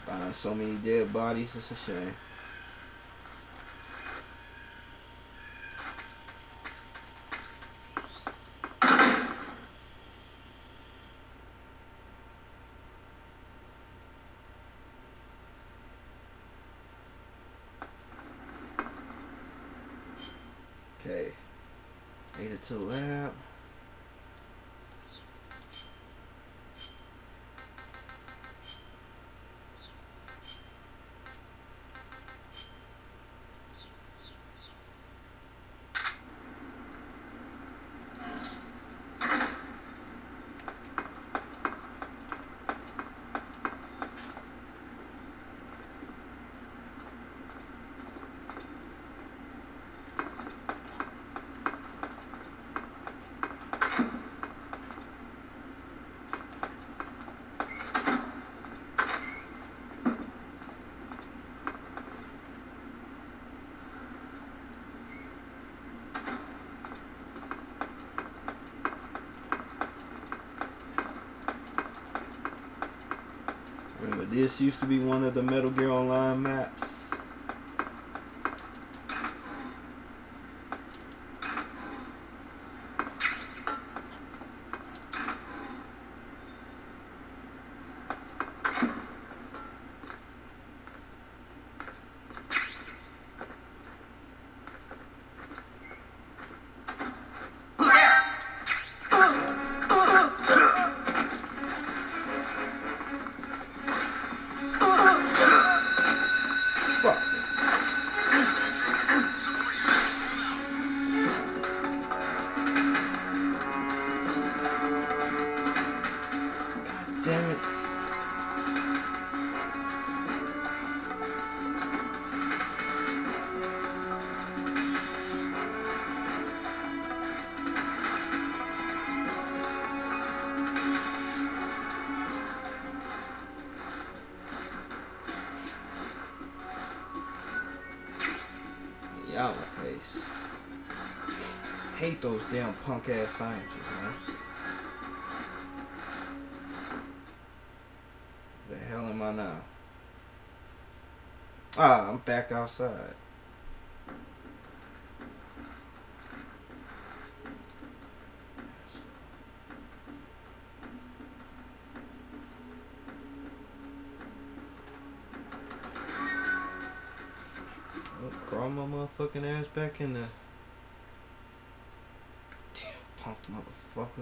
So many dead bodies, it's a shame. Okay, made it to the lab. Remember, this used to be one of the Metal Gear Online maps. Damn it. Y'all in the face. Hate those damn punk ass scientists, man. The hell am I now? Ah, I'm back outside. Oh, crawl my motherfucking ass back in there. Damn punk motherfucker.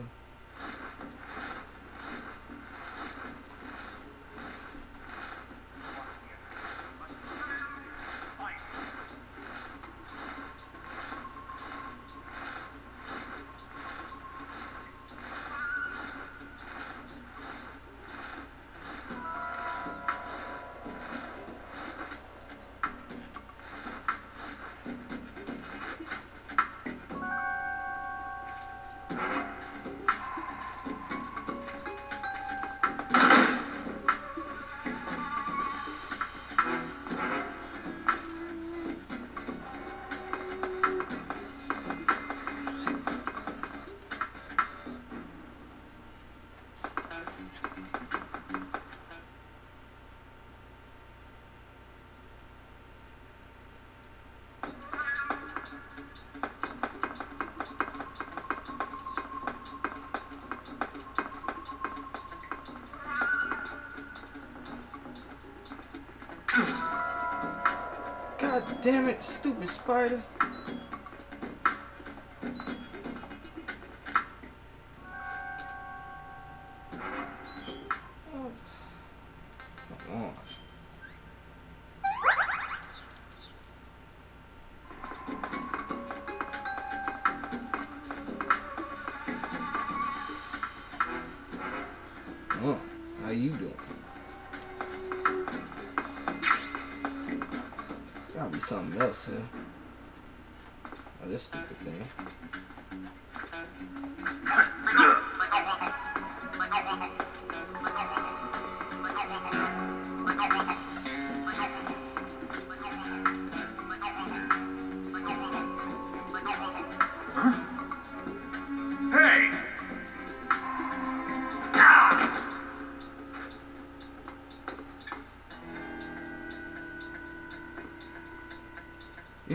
God damn it, stupid spider. Oh, come on. Oh, how you doing? Gotta be something else here. Oh, this stupid thing. Hey!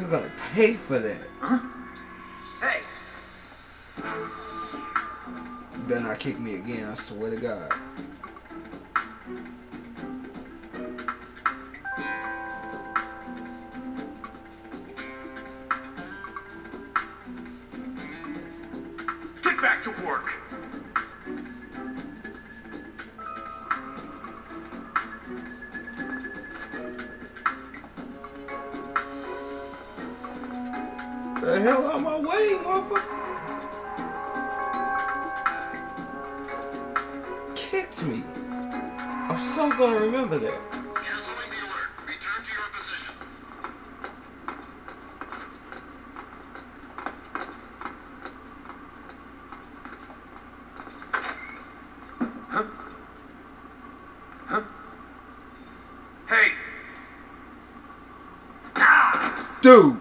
You're gonna pay for that. Huh? Hey! You better not kick me again, I swear to God. Get back to work! The hell out of my way, motherfucker! Kicked me. I'm so gonna remember that. Canceling the alert. Return to your position. Huh? Huh? Hey! Ah! Dude!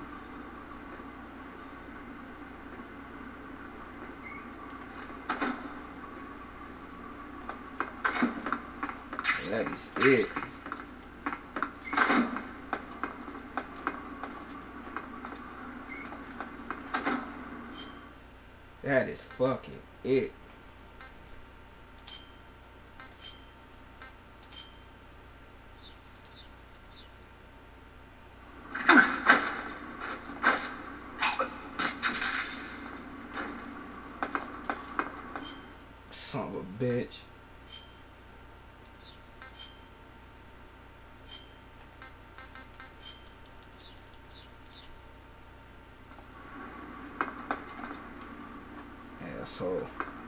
That is it. That is fucking it. Son of a bitch. Asshole.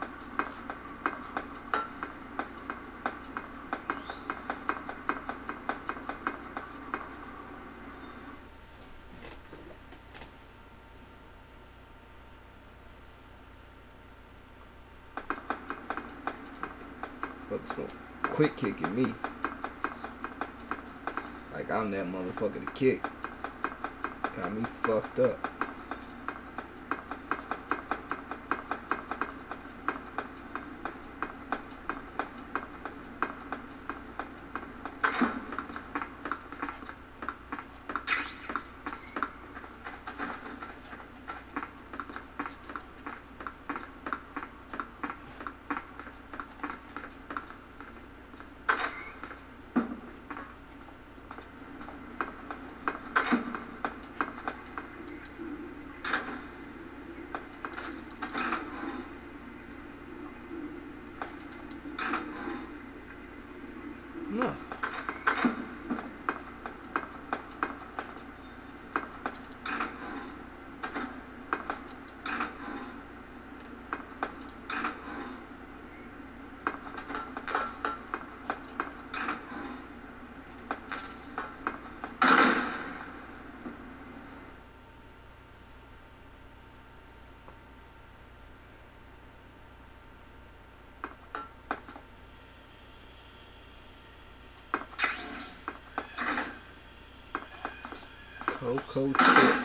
Fuck's gonna quit kicking me. Like I'm that motherfucker to kick. Got me fucked up. Nothing. Cocoa chip.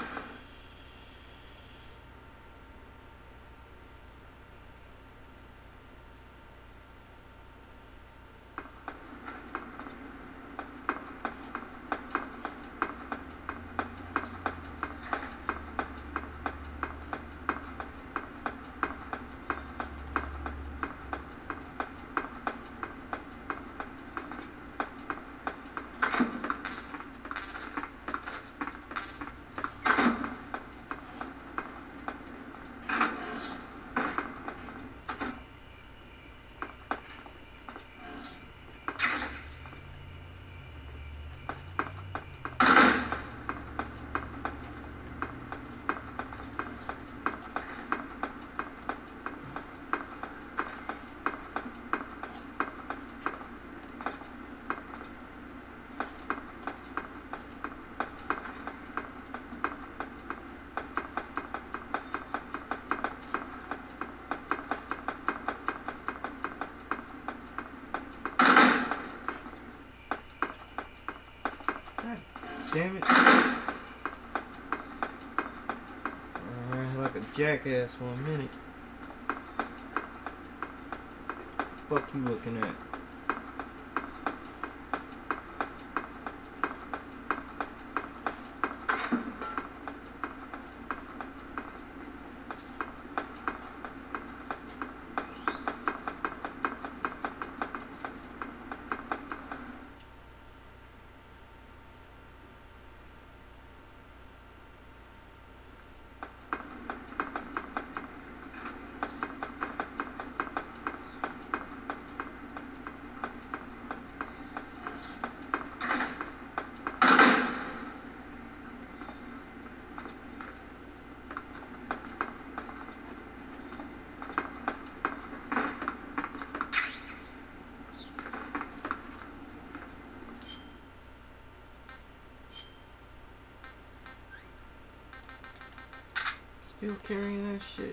Damn it. Like a jackass for a minute. Fuck you looking at? Still carrying that shit.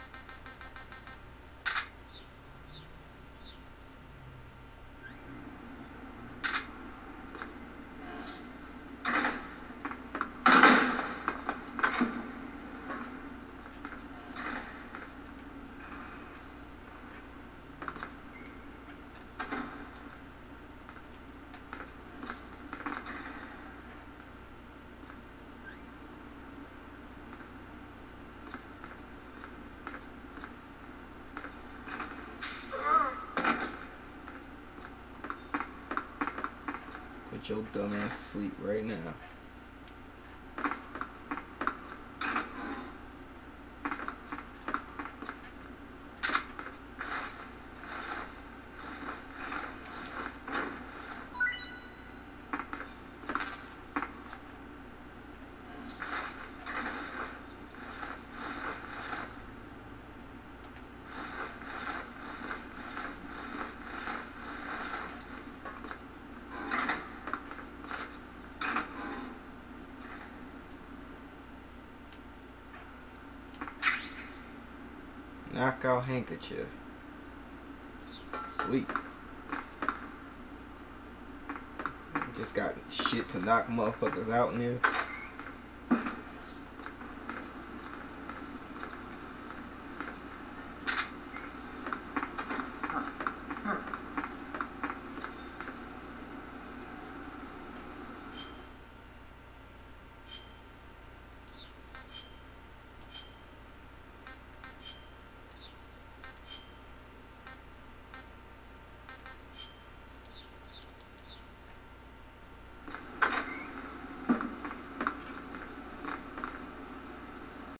Put your dumb ass to sleep right now. Knockout handkerchief. Sweet. Just got shit to knock motherfuckers out in there.